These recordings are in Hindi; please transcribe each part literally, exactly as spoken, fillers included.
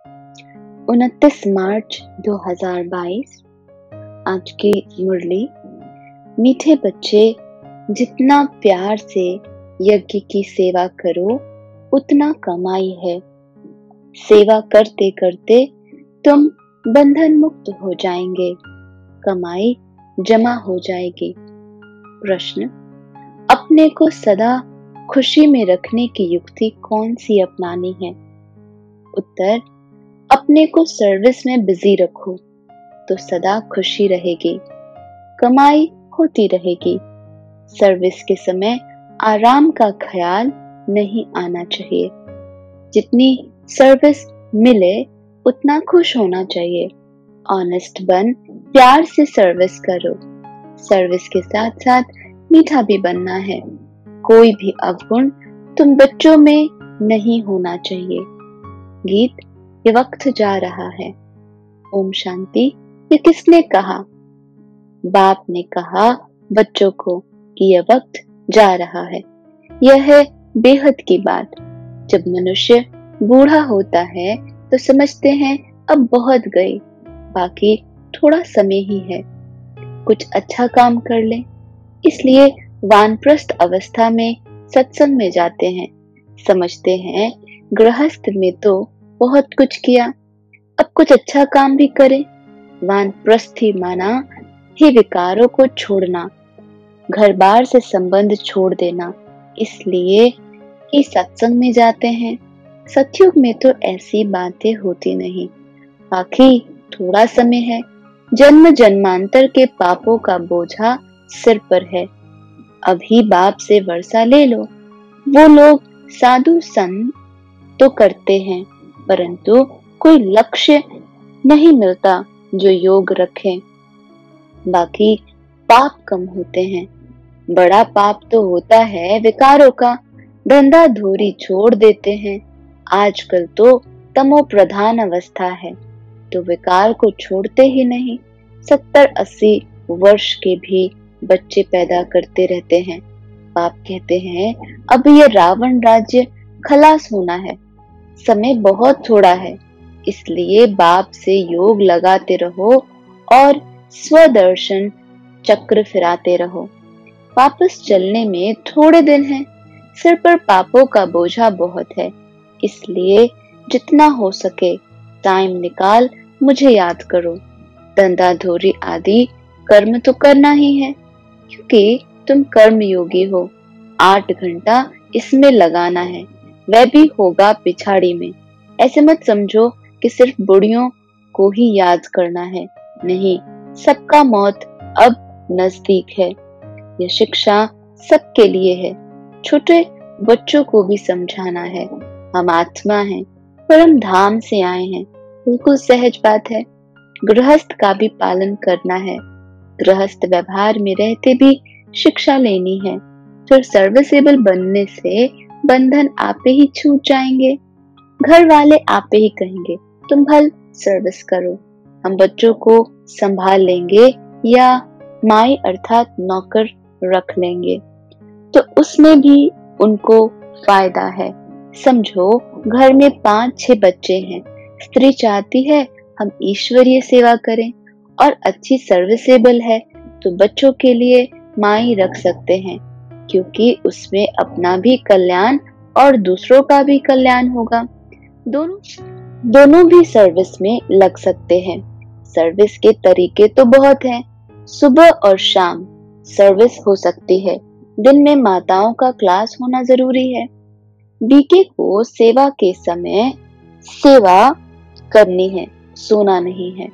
उनतीस मार्च दो हज़ार बाईस। आज की मुरली। मीठे बच्चे, जितना प्यार से यज्ञ की सेवा करो उतना कमाई है। सेवा करते करते तुम बंधन मुक्त हो जाएंगे, कमाई जमा हो जाएगी। प्रश्न: अपने को सदा खुशी में रखने की युक्ति कौन सी अपनानी है? उत्तर: अपने को सर्विस में बिजी रखो तो सदा खुशी रहेगी, कमाई होती रहेगी। सर्विस के समय आराम का ख्याल नहीं आना चाहिए। जितनी सर्विस मिले उतना खुश होना चाहिए। ऑनेस्ट बन प्यार से सर्विस करो। सर्विस के साथ साथ मीठा भी बनना है। कोई भी अवगुण तुम बच्चों में नहीं होना चाहिए। गीत: ये वक्त जा रहा है। ओम शांति। ये किसने कहा? बाप ने कहा बच्चों को कि यह वक्त जा रहा है। यह है बेहद की बात। जब मनुष्य बूढ़ा होता है तो समझते हैं अब बहुत गए, बाकी थोड़ा समय ही है, कुछ अच्छा काम कर ले। इसलिए वानप्रस्थ अवस्था में सत्संग में जाते हैं। समझते हैं गृहस्थ में तो बहुत कुछ किया, अब कुछ अच्छा काम भी करें। वानप्रस्थी माना ही विकारों को छोड़ना, घर बार से संबंध छोड़ देना। इसलिए ही सत्संग में जाते हैं। सतयुग में तो ऐसी बातें होती नहीं, बाकी थोड़ा समय है। जन्म जन्मांतर के पापों का बोझा सिर पर है। अभी बाप से वर्षा ले लो। वो लोग साधु संत तो करते हैं, परंतु कोई लक्ष्य नहीं मिलता जो योग रखे। बाकी पाप कम होते हैं। बड़ा पाप तो होता है विकारों का। धंधा धूरी छोड़ देते हैं। आजकल तो तमो प्रधान अवस्था है तो विकार को छोड़ते ही नहीं। सत्तर अस्सी वर्ष के भी बच्चे पैदा करते रहते हैं। बाप कहते हैं अब ये रावण राज्य खलास होना है, समय बहुत थोड़ा है। इसलिए बाप से योग लगाते रहो और स्वदर्शन चक्र फिराते रहो। वापस चलने में थोड़े दिन हैं। सिर पर पापों का बोझा बहुत है। इसलिए जितना हो सके टाइम निकाल मुझे याद करो। धंधा धोरी आदि कर्म तो करना ही है, क्योंकि तुम कर्म योगी हो। आठ घंटा इसमें लगाना है, वह भी होगा पिछाड़ी में। ऐसे मत समझो कि सिर्फ बुढ़ियों को ही याद करना है। नहीं, सबका मौत अब नजदीक है। यह शिक्षा सबके लिए है। छोटे बच्चों को भी समझाना है। हम आत्मा हैं, परम धाम से आए हैं, बिल्कुल सहज बात है। गृहस्थ का भी पालन करना है। गृहस्थ व्यवहार में रहते भी शिक्षा लेनी है। फिर सर्विसेबल बनने से बंधन आपे ही छूट जाएंगे। घर वाले आपे ही कहेंगे तुम भल सर्विस करो, हम बच्चों को संभाल लेंगे या माई अर्थात नौकर रख लेंगे, तो उसमें भी उनको फायदा है। समझो घर में पांच छह बच्चे हैं। स्त्री चाहती है हम ईश्वरीय सेवा करें और अच्छी सर्विसेबल है तो बच्चों के लिए माई रख सकते हैं, क्योंकि उसमें अपना भी कल्याण और दूसरों का भी कल्याण होगा। दोनों दोनों भी सर्विस में लग सकते हैं। सर्विस के तरीके तो बहुत हैं। सुबह और शाम सर्विस हो सकती है। दिन में माताओं का क्लास होना जरूरी है। बीके को सेवा के समय सेवा करनी है, सोना नहीं है।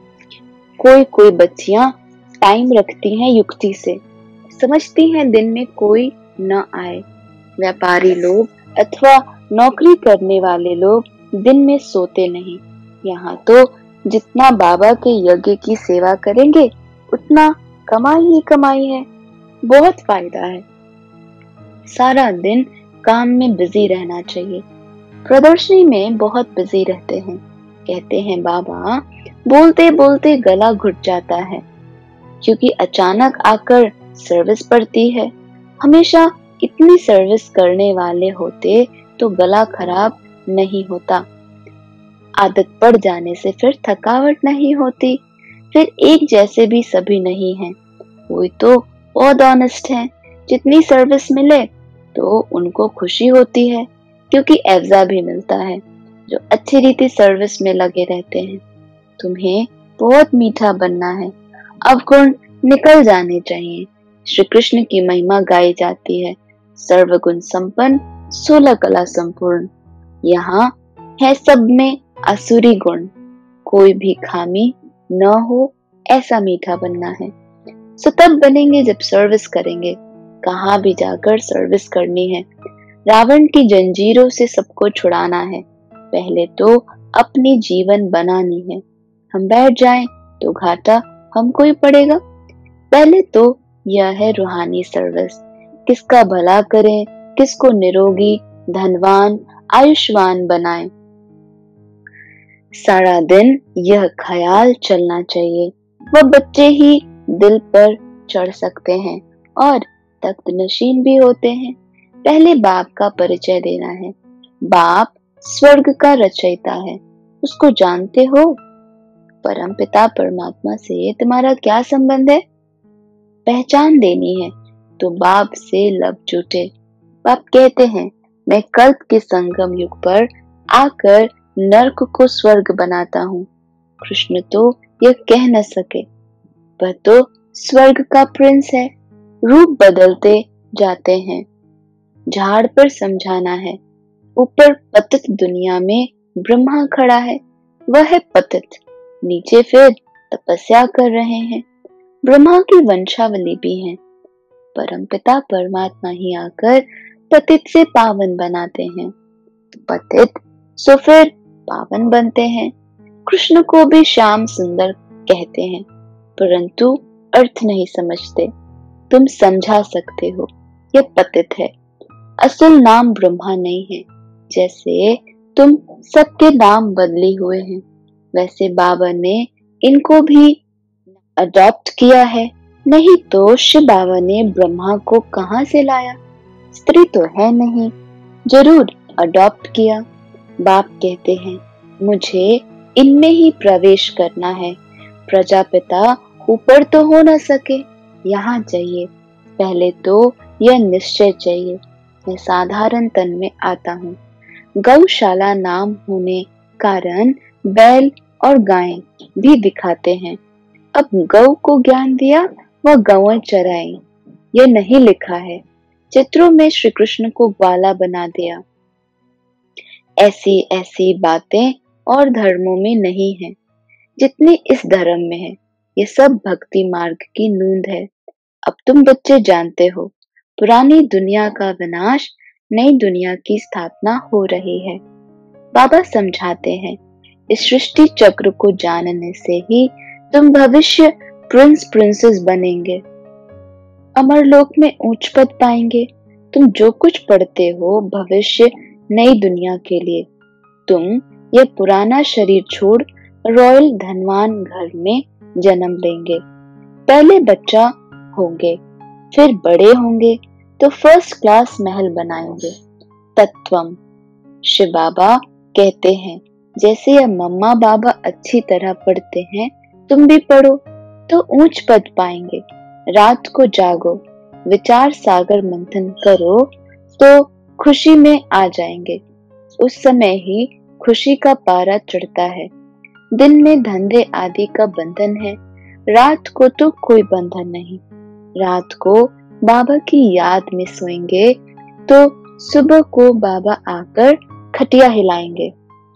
कोई कोई बच्चियां टाइम रखती हैं युक्ति से, समझती हैं दिन में कोई न आए। व्यापारी लोग अथवा नौकरी करने वाले लोग दिन में सोते नहीं। यहाँ तो जितना बाबा के यज्ञ की सेवा करेंगे उतना कमाई ही कमाई है। बहुत फायदा है। सारा दिन काम में बिजी रहना चाहिए। प्रदर्शनी में बहुत बिजी रहते हैं। कहते हैं बाबा बोलते बोलते गला घुट जाता है, क्योंकि अचानक आकर सर्विस पड़ती है। हमेशा इतनी सर्विस करने वाले होते तो गला खराब नहीं होता। आदत पड़ जाने से फिर थकावट नहीं होती, फिर एक जैसे भी सभी नहीं हैं। कोई तो बहुत ऑनेस्ट है, जितनी सर्विस मिले तो उनको खुशी होती है, क्योंकि एवजा भी मिलता है, जो अच्छी रीति सर्विस में लगे रहते हैं। तुम्हें बहुत मीठा बनना है, अवगुण निकल जाने चाहिए। श्री कृष्ण की महिमा गाई जाती है, सर्वगुण संपन्न, सोलह कला संपूर्ण। यहाँ है सब में आसुरी गुण, कोई भी खामी न हो, ऐसा मीठा बनना है। सो तब बनेंगे जब सर्विस करेंगे, कहाँ भी जाकर सर्विस करनी है। रावण की जंजीरों से सबको छुड़ाना है, पहले तो अपनी जीवन बनानी है। हम बैठ जाएं तो घाटा हमको ही पड़ेगा। पहले तो यह है रूहानी सर्विस, किसका भला करें, किसको निरोगी, धनवान, आयुष्मान बनाएं। सारा दिन यह ख्याल चलना चाहिए, वह बच्चे ही दिल पर चढ़ सकते हैं और तख्त नशीन भी होते हैं। पहले बाप का परिचय देना है। बाप स्वर्ग का रचयिता है, उसको जानते हो? परमपिता परमात्मा से तुम्हारा क्या संबंध है? पहचान देनी है तो बाप से लब जुटे। बाप कहते हैं, मैं कल्प के संगम युग पर आकर नर्क को स्वर्ग बनाता हूँ। कृष्ण तो यह कह न सके, वह तो स्वर्ग का प्रिंस है। रूप बदलते जाते हैं, झाड़ पर समझाना है। ऊपर पतित दुनिया में ब्रह्मा खड़ा है, वह है पतित, नीचे फिर तपस्या कर रहे हैं। ब्रह्मा की वंशावली भी है, परमपिता परमात्मा ही आकर पतित से पावन बनाते हैं। पतित सो फिर पावन बनते हैं। कृष्ण को भी श्याम सुंदर कहते हैं, परंतु अर्थ नहीं समझते। तुम समझा सकते हो, यह पतित है, असल नाम ब्रह्मा नहीं है। जैसे तुम सबके नाम बदले हुए हैं, वैसे बाबा ने इनको भी अडॉप्ट किया है। नहीं तो शिव बाबा ने ब्रह्मा को कहां से लाया? स्त्री तो है नहीं, जरूर अडॉप्ट किया। बाप कहते हैं, मुझे इनमें ही प्रवेश करना है। प्रजापिता ऊपर तो हो न सके, यहाँ चाहिए। पहले तो यह निश्चय चाहिए, मैं साधारण तन में आता हूँ। गौशाला नाम होने कारण बैल और गायें भी दिखाते हैं। अब गौ को ज्ञान दिया, वह गौएं चराई, यह नहीं लिखा है। चित्रों में श्री कृष्ण को ग्वाला बना दिया। ऐसी ऐसी बातें और धर्मों में नहीं है जितनी इस धर्म में है। ये सब भक्ति मार्ग की नूंद है। अब तुम बच्चे जानते हो, पुरानी दुनिया का विनाश, नई दुनिया की स्थापना हो रही है। बाबा समझाते हैं, इस सृष्टि चक्र को जानने से ही तुम भविष्य प्रिंस प्रिंसेस बनेंगे, अमरलोक में उच्च पद पाएंगे। तुम जो कुछ पढ़ते हो भविष्य नई दुनिया के लिए। तुम यह पुराना शरीर छोड़ रॉयल धनवान घर में जन्म लेंगे। पहले बच्चा होंगे, फिर बड़े होंगे तो फर्स्ट क्लास महल बनाएंगे। तत्वम शिव बाबा कहते हैं, जैसे यह मम्मा बाबा अच्छी तरह पढ़ते हैं, तुम भी पढ़ो तो ऊंच पद पाएंगे। रात को जागो, विचार सागर मंथन करो तो खुशी में आ जाएंगे। उस समय ही खुशी का पारा चढ़ता है। दिन में धंधे आदि का बंधन है, रात को तो कोई बंधन नहीं। रात को बाबा की याद में सोएंगे तो सुबह को बाबा आकर खटिया हिलाएंगे।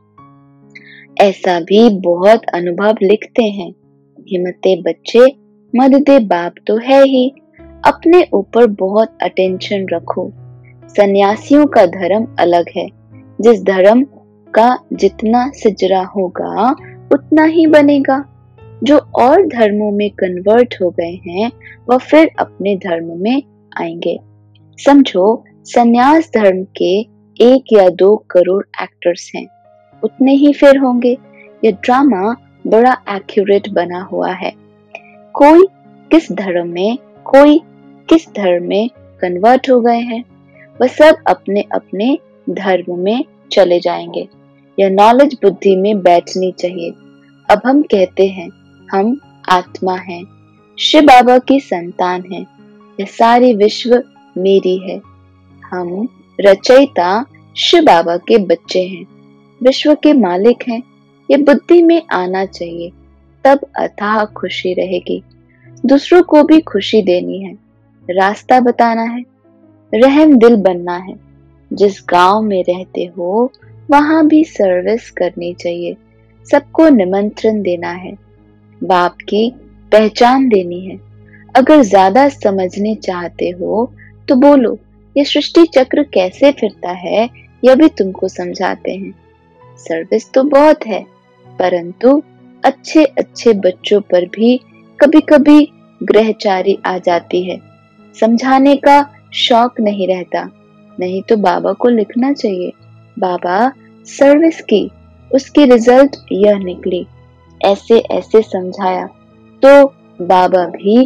ऐसा भी बहुत अनुभव लिखते हैं। हिम्मते बच्चे, मददे बाप तो है ही, अपने ऊपर बहुत अटेंशन रखो। सन्यासियों का धर्म अलग है, जिस धर्म का जितना सिजरा होगा उतना ही बनेगा। जो और धर्मों में कन्वर्ट हो गए हैं वह फिर अपने धर्म में आएंगे। समझो, सन्यास धर्म के एक या दो करोड़ एक्टर्स हैं, उतने ही फिर होंगे। यह ड्रामा बड़ा एक्यूरेट बना हुआ है। कोई किस धर्म में, कोई किस धर्म में कन्वर्ट हो गए हैं, वह सब अपने अपने धर्म में चले जाएंगे। यह नॉलेज बुद्धि में बैठनी चाहिए। अब हम कहते हैं हम आत्मा हैं, शिव बाबा की संतान हैं, यह सारी विश्व मेरी है। हम रचयिता शिव बाबा के बच्चे हैं, विश्व के मालिक हैं। ये बुद्धि में आना चाहिए, तब अथाह खुशी रहेगी। दूसरों को भी खुशी देनी है, रास्ता बताना है, रहम दिल बनना है। जिस गांव में रहते हो वहां भी सर्विस करनी चाहिए, सबको निमंत्रण देना है, बाप की पहचान देनी है। अगर ज्यादा समझने चाहते हो तो बोलो, ये सृष्टि चक्र कैसे फिरता है यह भी तुमको समझाते हैं। सर्विस तो बहुत है, परंतु अच्छे अच्छे बच्चों पर भी कभी कभी ग्रहचारी आ जाती है, समझाने का शौक नहीं रहता। नहीं तो बाबा को लिखना चाहिए, बाबा सर्विस की, उसकी रिजल्ट यह निकली, ऐसे ऐसे समझाया, तो बाबा भी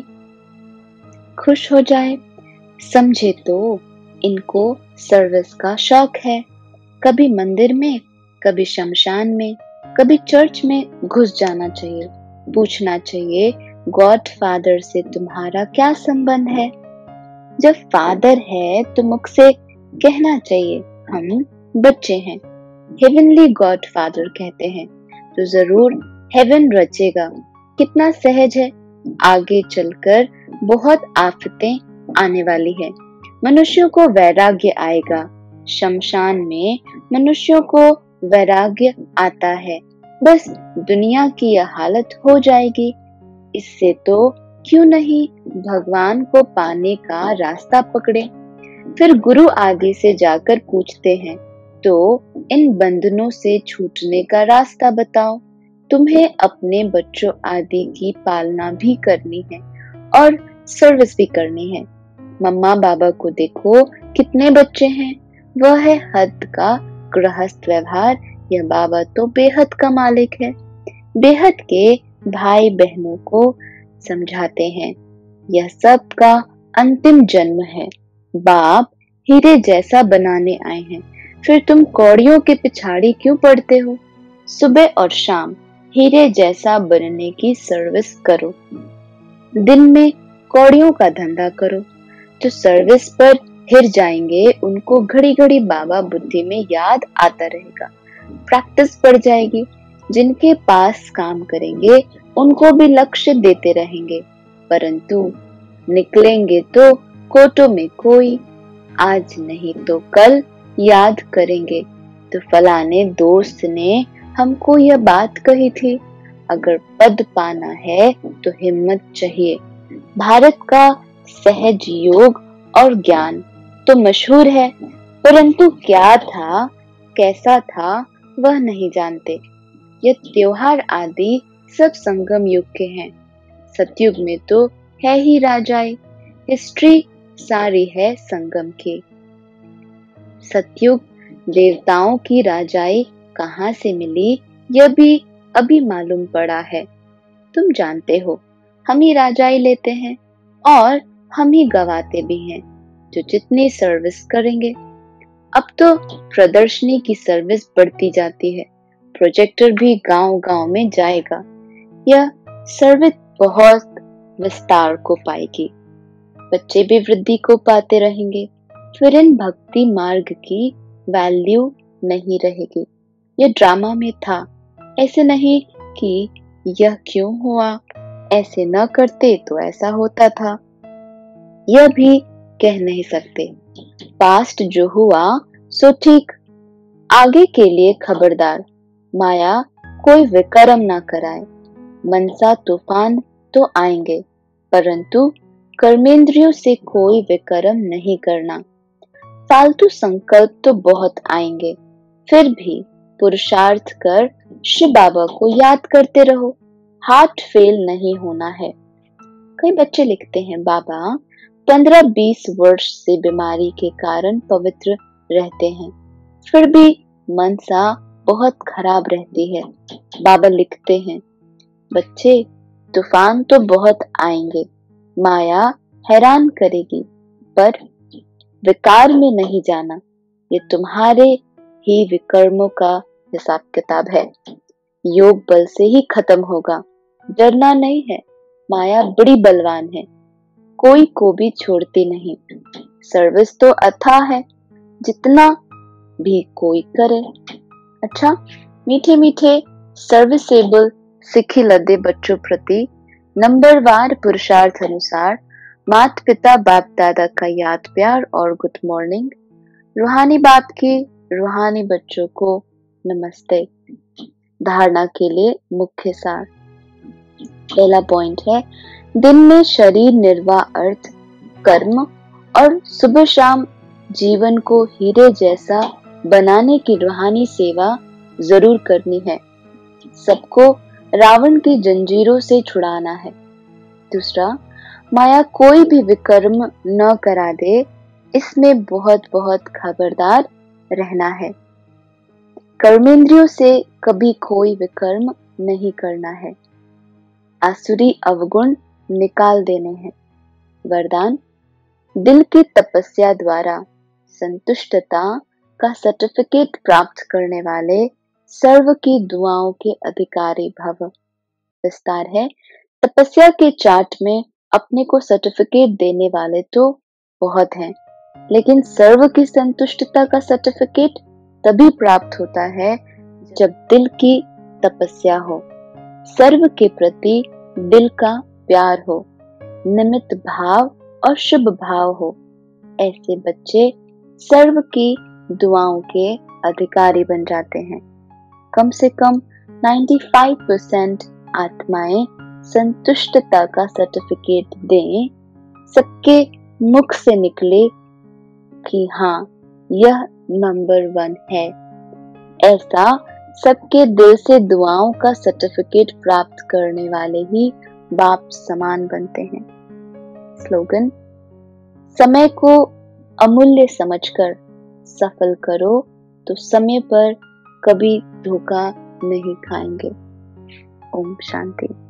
खुश हो जाए। समझे तो इनको सर्विस का शौक है। कभी मंदिर में, कभी शमशान में, कभी चर्च में घुस जाना चाहिए, पूछना चाहिए गॉड फादर से तुम्हारा क्या संबंध है। जब फादर है तो मुख से कहना चाहिए हम बच्चे हैं, हेवनली गॉड फादर कहते हैं, तो जरूर हेवन रचेगा। कितना सहज है, आगे चलकर बहुत आफतें आने वाली है, मनुष्यों को वैराग्य आएगा। शमशान में मनुष्यों को वैराग्य आता है, बस दुनिया की यह हालत हो जाएगी। इससे तो क्यों नहीं भगवान को पाने का रास्ता पकड़े। फिर गुरु आगे से जाकर पूछते हैं, तो इन बंधनों से छूटने का रास्ता बताओ। तुम्हें अपने बच्चों आदि की पालना भी करनी है और सर्विस भी करनी है। मम्मा बाबा को देखो कितने बच्चे हैं, वह है हद का गृहस्थ व्यवहार। यह बाबा तो बेहद का मालिक है, बेहद के भाई बहनों को समझाते हैं। यह सब का अंतिम जन्म है, बाप हीरे जैसा बनाने आए हैं, फिर तुम कौड़ियों के पिछाड़ी क्यों पड़ते हो। सुबह और शाम हीरे जैसा बनने की सर्विस करो, दिन में कौड़ियों का धंधा करो। जो सर्विस पर हिर जाएंगे उनको घड़ी घड़ी बाबा बुद्धि में याद आता रहेगा, प्रैक्टिस बढ़ जाएगी। जिनके पास काम करेंगे उनको भी लक्ष्य देते रहेंगे, परंतु निकलेंगे तो कोटों में कोई, आज नहीं तो कल याद करेंगे। तो फलाने दोस्त ने हमको यह बात कही थी, अगर पद पाना है तो हिम्मत चाहिए। भारत का सहज योग और ज्ञान तो मशहूर है, परंतु क्या था, कैसा था, वह नहीं जानते। ये त्योहार आदि सब संगम युग के हैं, सतयुग में तो है ही राजाई। हिस्ट्री सारी है संगम की। सतयुग देवताओं की राजाई कहाँ से मिली यह भी अभी मालूम पड़ा है। तुम जानते हो हम ही राजाई लेते हैं और हम ही गवाते भी हैं, जो जितनी सर्विस करेंगे। अब तो प्रदर्शनी की सर्विस बढ़ती जाती है, प्रोजेक्टर भी गांव गांव में जाएगा। यह सर्विस बहुत विस्तार को पाएगी, बच्चे भी वृद्धि को पाते रहेंगे। फिर इन भक्ति मार्ग की वैल्यू नहीं रहेगी। यह ड्रामा में था, ऐसे नहीं कि यह क्यों हुआ, ऐसे न करते तो ऐसा होता था, यह भी कह नहीं सकते। पास्ट जो हुआ सो ठीक, आगे के लिए खबरदार, माया कोई विकर्म ना कराए। मनसा तूफान तो आएंगे, परंतु कर्मेंद्रियों से कोई विकर्म नहीं करना। फालतू संकल्प तो बहुत आएंगे, फिर भी पुरुषार्थ कर शिव बाबा को याद करते रहो, हार्ट फेल नहीं होना है। कई बच्चे लिखते हैं, बाबा पंद्रह बीस वर्ष से बीमारी के कारण पवित्र रहते हैं, फिर भी मनसा बहुत खराब रहती है। बाबा लिखते हैं, बच्चे तूफान तो बहुत आएंगे, माया हैरान करेगी, पर विकार में नहीं जाना, ये तुम्हारे ही विकर्मों का हिसाब किताब है। योग बल से ही खत्म होगा, डरना नहीं है। माया बड़ी बलवान है, कोई को भी छोड़ती नहीं। सर्विस तो अथाह है, जितना भी कोई करे। अच्छा, मीठे मीठे सर्विसेबल सिखी लदे बच्चों प्रति नंबरवार पुरुषार्थ अनुसार माता पिता बाप दादा का याद प्यार और गुड मॉर्निंग। रूहानी बाप की रूहानी बच्चों को नमस्ते। धारणा के लिए मुख्य सार। पहला पॉइंट है, दिन में शरीर निर्वाह अर्थ कर्म और सुबह शाम जीवन को हीरे जैसा बनाने की रूहानी सेवा जरूर करनी है। सबको रावण की जंजीरों से छुड़ाना है। दूसरा, माया कोई भी विकर्म न करा दे, इसमें बहुत बहुत खबरदार रहना है। कर्मेंद्रियों से कभी कोई विकर्म नहीं करना है। आसुरी अवगुण निकाल देने हैं। वरदान, दिल की तपस्या द्वारा संतुष्टता का सर्टिफिकेट प्राप्त करने वाले सर्व की दुआओं के अधिकारी भव। विस्तार है, तपस्या के चार्ट में अपने को सर्टिफिकेट देने वाले तो बहुत हैं, लेकिन सर्व की संतुष्टता का सर्टिफिकेट तभी प्राप्त होता है जब दिल की तपस्या हो, सर्व के प्रति दिल का प्यार हो, निमित्त भाव और शुभ भाव हो। ऐसे बच्चे सर्व की दुआओं के अधिकारी बन जाते हैं। कम से कम पचानवे परसेंट आत्माएं संतुष्टता का सर्टिफिकेट दें, सबके मुख से निकले कि हाँ, यह नंबर वन है। ऐसा सबके दिल से दुआओं का सर्टिफिकेट प्राप्त करने वाले ही बाप समान बनते हैं। स्लोगन, समय को अमूल्य समझकर सफल करो तो समय पर कभी धोखा नहीं खाएंगे। ओम शांति।